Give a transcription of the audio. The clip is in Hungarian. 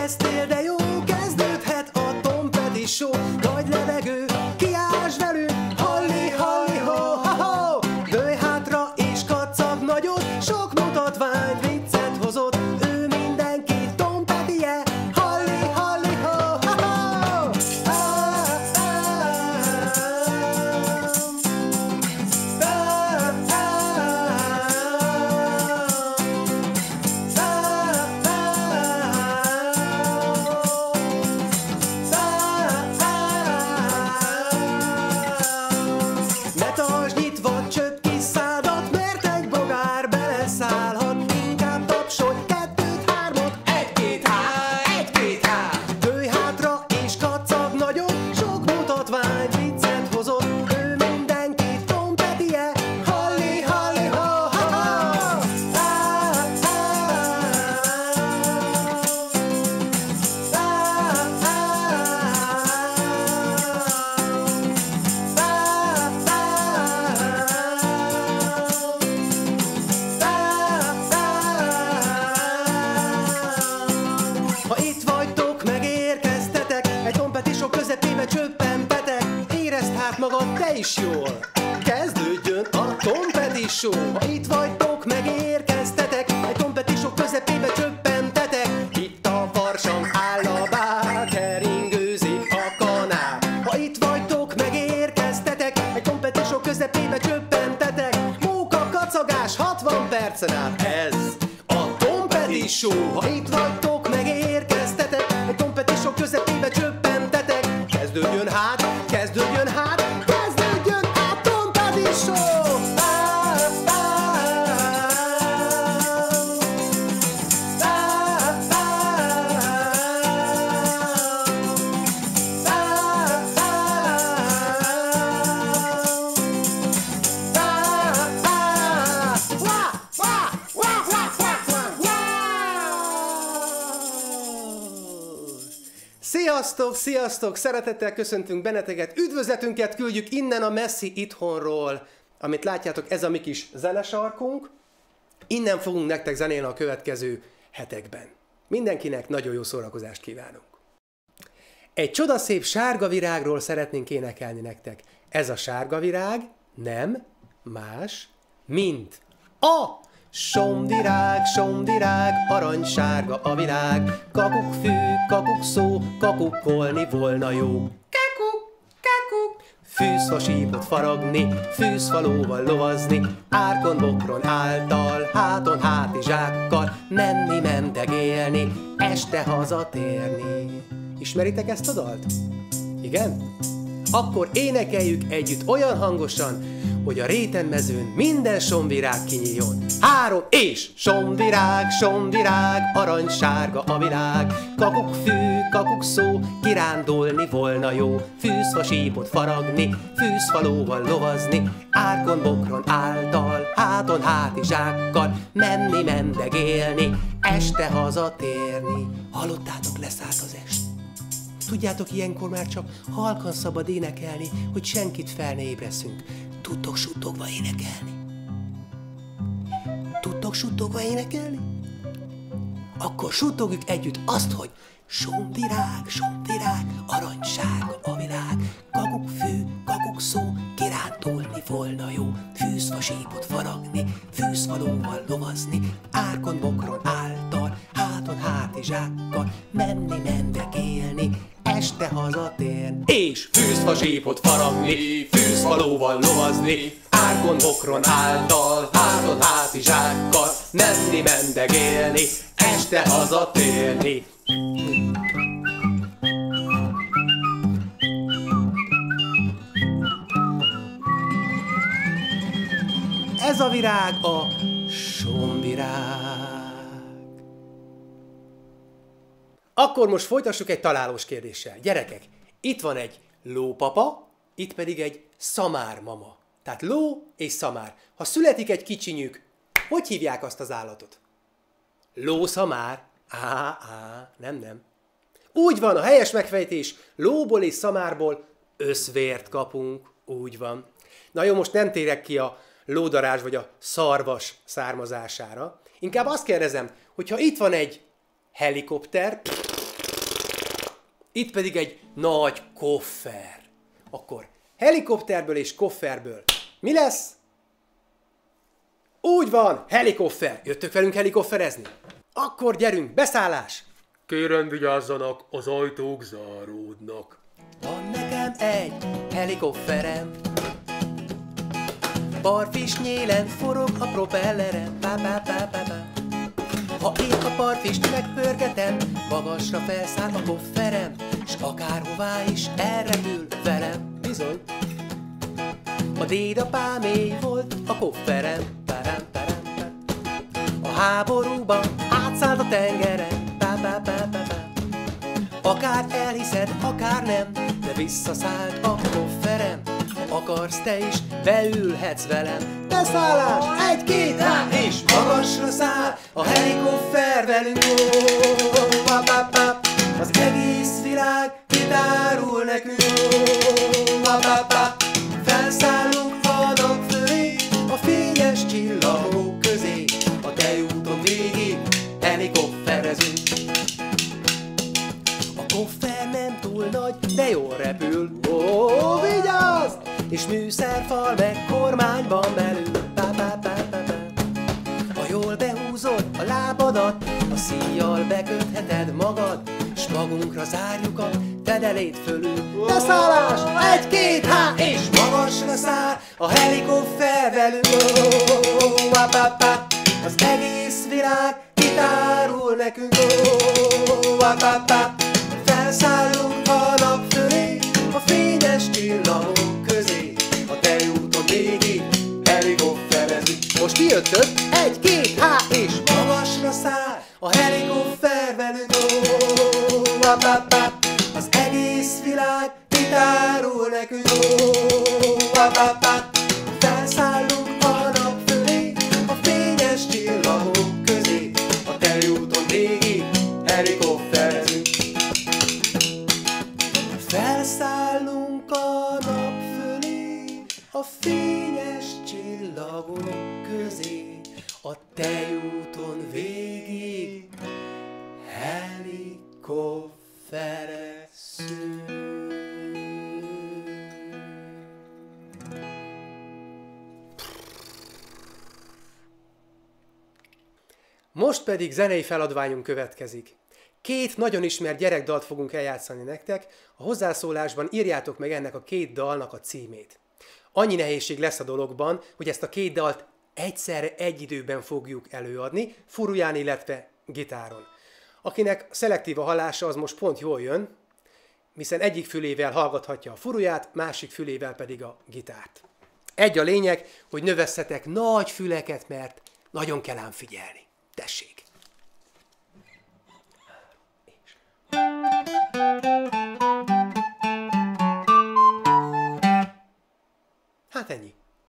kezdtél, de jó, kezdődhet a Tom Petty Show. Nagy levegő, kiállsz velünk, halli, halli, ho, ha, ho. Dőlj hátra és kacag nagyot, sok mutatvány viccet hozott. Ő mindenki Tom Petty-je, halli, halli, ho, ha, ho. Ne tartsd nyitva csöpp kis szádat, mert egy bogár beleszállhat. Inkább tapsolj kettőt, hármat, egy-két há, egy-két há. Dőlj hátra és kacag nagyot, sok mutatvány viccet hozott. Ő mindenki Tom Petty-je, halli, halli, ho, ha, ha. Ha itt vagytok, megérkeztetek, egy Tom Petty Show közepébe csöppentetek. Érezd hát magad te is jól, kezdődjön a Tom Petty Show. Ha itt vagytok, megérkeztetek, egy Tom Petty Show közepébe csöppentetek. Itt a farsang áll a bár, keringőzik a kanál. Ha itt vagytok, megérkeztetek, egy Tom Petty Show közepébe csöppentetek. Móka kacagás 60 percen át, ez a Tom Petty Show. Ha itt vagytok, megérkeztetek, egy Tom Petty Show közepébe csöppentetek. Kezdődjön hát, kezdődjön hát, kezdődjön a Tom Petty Show! Sziasztok, sziasztok! Szeretettel köszöntünk benneteket, üdvözletünket küldjük innen a messzi itthonról. Amit látjátok, ez a mi kis zenesarkunk. Innen fogunk nektek zenélni a következő hetekben. Mindenkinek nagyon jó szórakozást kívánunk. Egy csodaszép sárga virágról szeretnénk énekelni nektek. Ez a sárga virág nem más, mint a somvirág, aranysárga a világ. Kakukkfű, kakukszó, kakukkolni volna jó. Kakuk, kakuk. Fűszfasípot faragni, fűszfalóval lovazni, árkon, bokron által, háton hátizsákkal, menni, mendegélni, este hazatérni. Ismeritek ezt a dalt? Igen? Akkor énekeljük együtt olyan hangosan, hogy a rétenmezőn minden somvirág kinyíljon. 3 és somvirág, somvirág, aranysárga a világ. Kakukkfű, kakukszó, kirándulni volna jó. Fűszfasípot faragni, fűszfalóval lovazni, árkon, bokron által, háton hátizsákkal, menni, mendegélni, este hazatérni. Hallottátok, leszállt az est. Tudjátok, ilyenkor már csak halkan szabad énekelni, hogy senkit fel ne ébreszünk. Tudtok suttogva énekelni? Tudtok suttogva énekelni? Akkor suttogjuk együtt azt, hogy somvirág, somvirág, aranysárga a világ. Kakukkfű, kakukszó, kirándulni volna jó. Fűszfasípot faragni, fűszfalóval lovazni, árkon, bokron által, háton hátizsákkal, menni, mendegélni, este hazatérni. És fűszfasípot faragni, fűszfalóval lovazni, árkon, bokron által, háton hátizsákkal, menni, mendegélni, este hazatérni. Ez a virág a somvirág. Akkor most folytassuk egy találós kérdéssel. Gyerekek, itt van egy lópapa, itt pedig egy szamármama. Tehát ló és szamár. Ha születik egy kicsinyük, hogy hívják azt az állatot? Lószamár? Nem. Úgy van, a helyes megfejtés, lóból és szamárból összvért kapunk. Úgy van. Na jó, most nem térek ki a lódarázs vagy a szarvas származására. Inkább azt kérdezem, hogyha itt van egy helikopter, Itt pedig egy nagy koffer. Akkor helikopterből és kofferből mi lesz? Úgy van, helikopter. Jöttök velünk helikopterezni? Akkor gyerünk, beszállás! Kérem, vigyázzanak, az ajtók záródnak. Van nekem egy helikopterem, parfis nyélen forog a propellerem. Ha én a parfist megpörgetem, magasra felszáll a kofferem, s akárhová is elrepül velem. Bizony. A dédapámé volt a kofferem. A háborúban átszállt a tengeren. Akár elhiszed, akár nem, de visszaszállt a kofferem. Ha akarsz te is, beülhetsz velem. Beszállás! 1, 2, 3, és magasra száll a helikopter velünk. Az egész világ kitárul nekünk. Felszállunk a nap fölé, a fényes csillagok közé. A tejúton végig helikopterezünk. A koffer nem túl nagy, de jól repül. Ó, vigyázz! És műszerfal meg kormány van belül. Ha jól behúzod a lábadat, a szíjjal bekötheted magad, s magunkra zárjuk a fedelét fölül. Beszállás! 1, 2, 3, és magasra száll a helikopter velünk. Az egész világ kitárul nekünk. Felszállunk a nap fölé, a fényes csillagok közé. A tejúton végig helikopterezünk. Most kijöttök? 1, 2, 3, és magasra száll a helikopter velünk. Az egész világ kitárul nekünk. Felszállunk a nap fölé, a fényes csillagok közé. A tejúton végig helikopterezünk. Felszállunk a nap fölé, a fényes csillagok közé. A tejúton végig helikopterezünk. Most pedig zenei feladványunk következik. 2 nagyon ismert gyerekdalt fogunk eljátszani nektek, a hozzászólásban írjátok meg ennek a 2 dalnak a címét. Annyi nehézség lesz a dologban, hogy ezt a 2 dalt egyszerre egy időben fogjuk előadni, furuján, illetve gitáron. Akinek szelektív a hallása, az most pont jól jön, hiszen egyik fülével hallgathatja a furuját, másik fülével pedig a gitárt. Egy a lényeg, hogy növesszetek nagy füleket, mert nagyon kell ám figyelni. Tessék!